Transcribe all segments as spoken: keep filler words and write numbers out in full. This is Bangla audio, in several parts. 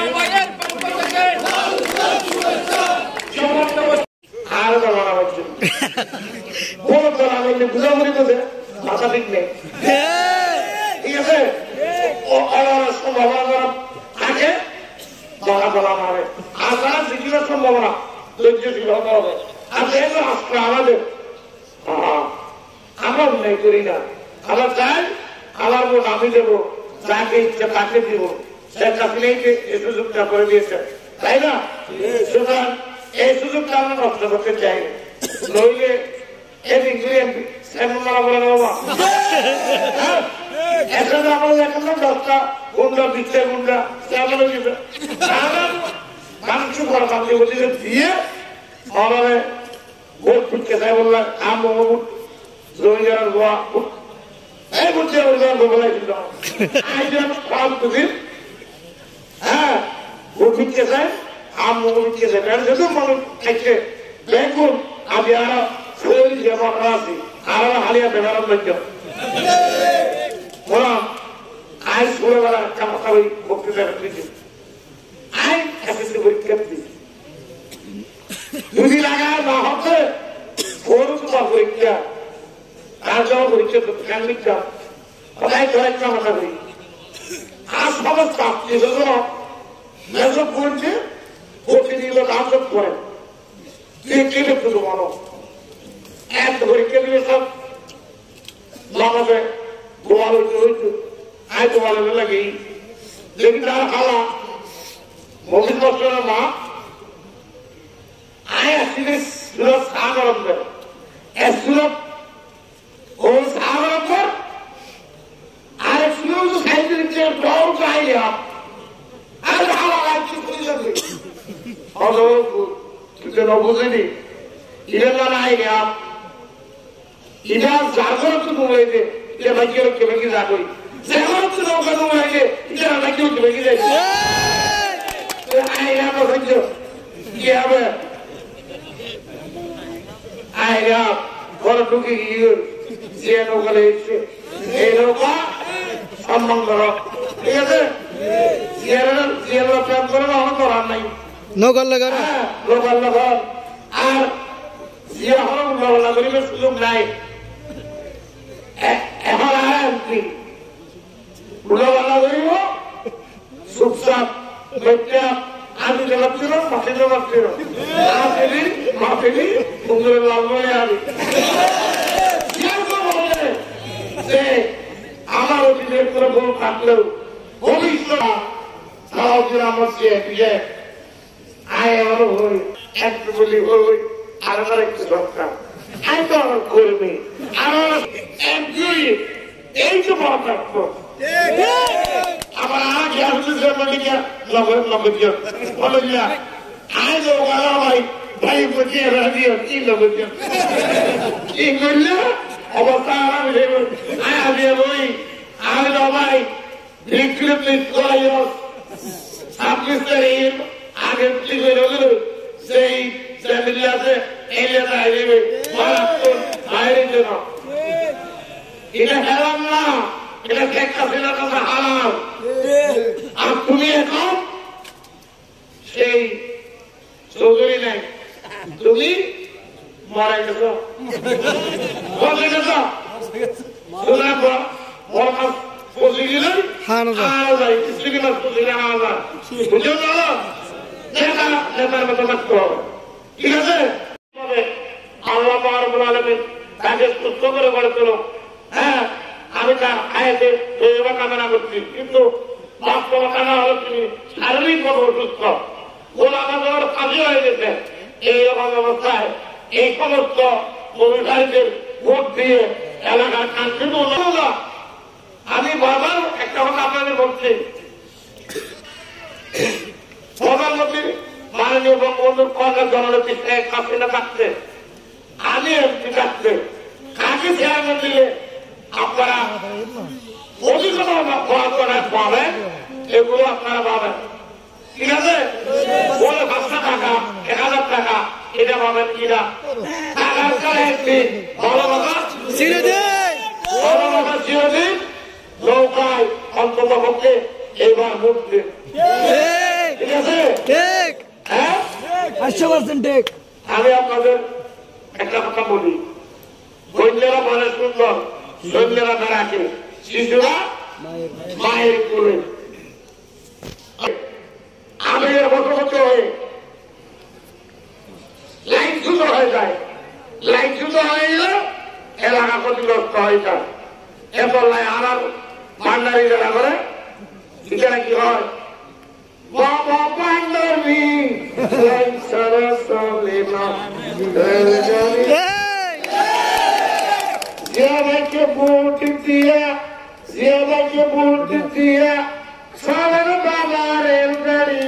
আর বাবা হচ্ছে বড় করা হইলে বুঝাবুঝি করছে মাথা ঠিক নেই ঠিক আছে সম্ভাবনা থাকে বলা বলা মারে আর যারা শিখিবার সম্ভাবনা ধৈর্যশীল হতে হবে আর যেহেতু আজকে আমাদের আমরা অন্যায় করি না আমরা চাই আমার ভোট আমি দেবো যাকে ইচ্ছা তাকে দিব শেখ হাসিনাকে এই সুযোগটা করে দিয়েছে তাই না সুতরাং এই সুযোগটা আমরা নষ্ট করতে চাই নইলে এদিক দিয়ে মারা বলে বাবা এখন আমরা দেখেন না দশটা গুন্ডা দিচ্ছে গুন্ডা তেমন দিচ্ছে মানুষ করা বাংলা বলছে দিয়ে আমাদের ভোট ফুটকে তাই বললাম আম ভোট জমিদার গোয়া এই বুঝছে বলাইছিল হ্যাঁ ভোট ফুটকে চাই আম ফুটকে চাই কারণ যেহেতু মানুষ খাইছে দেখুন আমি আরো শরীর যেমন আছি আরো হালিয়া বেমার লজ্জ বললাম আজ ছোটবেলা একটা কথা ওই বক্তৃতা দিয়েছি আই এসএসসি পরীক্ষা দিয়েছি যদি লাগা না হচ্ছে ফোরও তোমার পরীক্ষা তার যাওয়া পরীক্ষা করতে কেন লিখতাম কোথায় কয়েকটা মাথা করি আর সমস্ত আত্মীয় স্বজন মেসব করছে ভর্তি দিল কাজ করেন কে লিখতে তো বলো এক পরীক্ষা দিলে সব লাগাবে গোয়াল হইতে হইতো আয় গোয়াল লাগে लेकिन तार खाला मोबिल बस्टर मा आय असले सुरत सागर अंदर ए सुरत ओ सागर अंदर आरे सुरत जो साइड से डोर का आइया आरे खाला आज की कोई जल्दी और तुझे न बुझेनी इधर ना आइया इधर जागर तो तुम्हें दे ये बच्चे लोग के बच्चे जागोई जागर तो लोग का तुम्हें दे इधर बच्चे लोग के बच्चे दे आइया तो बच्चे ये अब आइया और टुकी ये ये लोग का ले ये लोग का सम्मान करो ये तो ये लोग ये लोग प्यार करो ना हम तो राम नहीं नौकर लगा ना नौकर लगा আর যে হলো নওলা গরিবের সুযোগ নাই এখন আর এমপি নওলা গরিব সুপসাপ বেটা আমি জবাবছিল মাঠে জবাবছিল মাফেলি মাফেলি সুন্দর লাল বলে আমি যে আমার অধীনের করে বল থাকলেও ভবিষ্যৎ সাহায্যের আমার চেয়ে দিয়ে আয় আমার হই একটু বলি হই আর আমার একটু দরকার আয় তো আমার কর্মী আমার এমপি এই তো বড় থাকত আমার আর গ্যাস জন্মদিকে লগর লগর দিও বলো যা আয় তো গালা ভাই ভাই বুঝিয়ে রাখিও কি লগর দিও কি করলে অবস্থা আরাম হয়ে আয় আমি ওই আমি তো ভাই রিক্রুটমেন্ট করাইও আপনি স্যার আগে কি করে সেই ফ্যামিলি আছে এলাকা আইবে মারাত্মক বাইরে জন্য এটা হারাম না এটা একটা ফেলার কথা হারাম আর তুমি এখন সেই চৌধুরী নাই তুমি মারা গেছো বসে গেছো তোমরা বড় মাছ পৌঁছে গেলেন হারা যায় স্ত্রী মাছ পৌঁছে গেলে হারা যায় বুঝলো না নেতা নেতার মতো থাকতে হবে ঠিক আছে আল্লাহ রাব্বুল আলামিন তাকে সুস্থ করে গড়ে তোলো হ্যাঁ আমি তার আয়াতে দোয়া কামনা করছি কিন্তু বাস্তবতা না হলে তুমি শারীরিকভাবে অসুস্থ গোলামার কাজে হয়ে গেছে এইরকম অবস্থায় এই সমস্ত কর্মচারীদের ভোট দিয়ে এলাকার কান্তি আমি বারবার একটা কথা আপনাদের বলছি প্রধানমন্ত্রী মাননীয় বঙ্গবন্ধুর কন্যা জননেত্রী শেখ হাসিনা থাকতে আমি এমপি থাকতে কাকে চেয়ারম্যান দিলে আপনারা অধিকতা পাবেন এগুলো আপনারা পাবেন ঠিক আছে বলে পাঁচশো টাকা এক হাজার টাকা এটা পাবেন কিনা টাকার কালে একটি ভালো কথা ভালো কথা চিরদিন নৌকায় অন্তত পক্ষে এবার ভোট দিন ঠিক আছে ঠিক হ্যাঁ একশো পার্সেন্ট ঠিক। আমি আপনাদের একটা কথা বলি, কন্যারা বলে সুন্দর, সৈন্যরা রাখে, শিশুরা মায়ের কোলে। আমি বছর হয়ে লাইট ছুতো হয়ে যায়, লাইট ছুতো হয়ে গেলে এলাকা ক্ষতিগ্রস্ত হয়ে যায়। এরপর আর ভান্ডারি যারা করে সেখানে কি হয়, বাবা ভান্ডারি জিয়া ভাইকে ভোট দিয়া, জিয়া ভাইকে ভোট দিয়া সালের বাবা রেলগাড়ি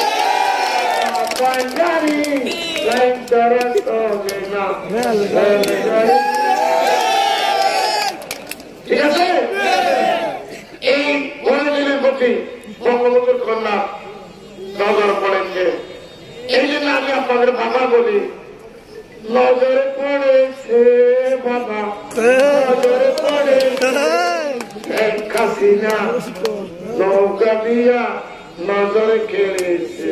ভান্ডারি ঠিক আছে। এই বড়দিনের প্রতি বঙ্গবন্ধুর কন্যা নজর পড়েছে, এই জন্য আমি আপনাদের বাবা বলি, নজরে পড়েছে বাবা, নজরে পড়েছে হাসিনা, নৌকা দিয়া নজরে খেলেছে।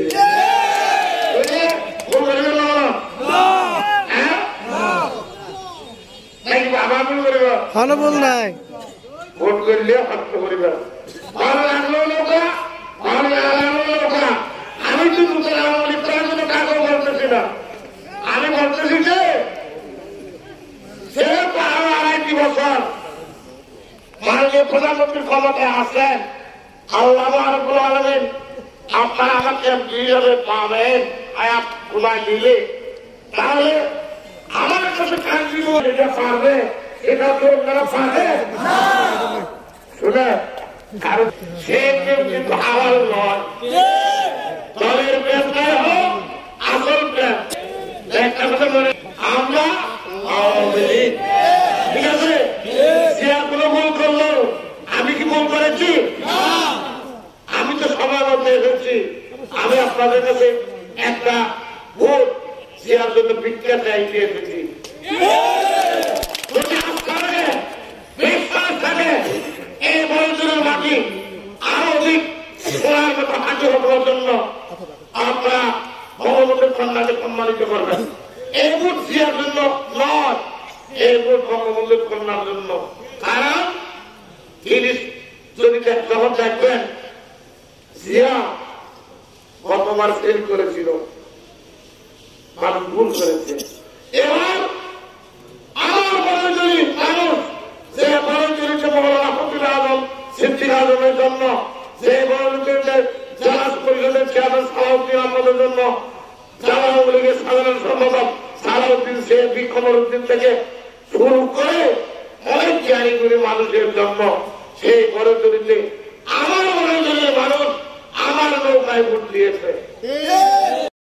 বল নাই ভোট করলে হত্য করিবা, ভালো লাগলো নৌকা, ভালো লাগলো নৌকা। আমি তো নতুন আওয়ামী করার জন্য কাকেও বলতেছি না, আমি বলতেছি যে সে বারো আড়াইটি বছর মাননীয় প্রধানমন্ত্রীর ক্ষমতায় আসেন, আল্লাহ রাব্বুল আলামিন আপনারা আমাকে হিসাবে পাবেন আয়াত খুদায় দিলে, তাহলে আমার কাছে কান্দি এটা পারবে, এটা তো ওনারা পারবে শুনে। কারণ সে কেউ কিন্তু হাওয়াল নয়, দলের প্রেম হোক আসল প্রেম। একটা কথা মনে, আমরা আওয়ামী লীগ, ঠিক আছে, সে আর কোনো ভুল করলো, আমি কি ভুল করেছি? আমি তো সময় মধ্যে এসেছি, আমি আপনাদের কাছে একটা ভোট দেওয়ার জন্য ভিক্ষা চাইতে এসেছি। যদি আপনারা বিশ্বাস থাকে এই বড়জনের মাটি আরো অধিক সোনার মতো হাজির হবার জন্য আপনারা ভগবতের কন্যাকে সম্মানিত করবেন। এই ভোট দেওয়ার জন্য নয়, এই ভোট ভগবতের কন্যার জন্য। কারণ তিনি যদি যখন দেখবেন জিয়া গতবার ফেল করেছিল, মানুষ ভুল করেছে, এবার আমার বড়জনী মানুষ যে বড়জনীকে মৌলানা ফখরুল আলম সিদ্দিক আজমের জন্য, যে বড়জনীদের জেলা পরিষদের চেয়ারম্যান সালাউদ্দিন আহমদের জন্য, জেলা আওয়ামী লীগের সাধারণ সম্পাদক সালাউদ্দিন শেখ কমরউদ্দিন থেকে শুরু করে অনেক জ্ঞানীগুলি মানুষের জন্য, সেই বড়জনীতে আমার বড়জনীর মানুষ আমার নৌকায় ভোট দিয়েছে।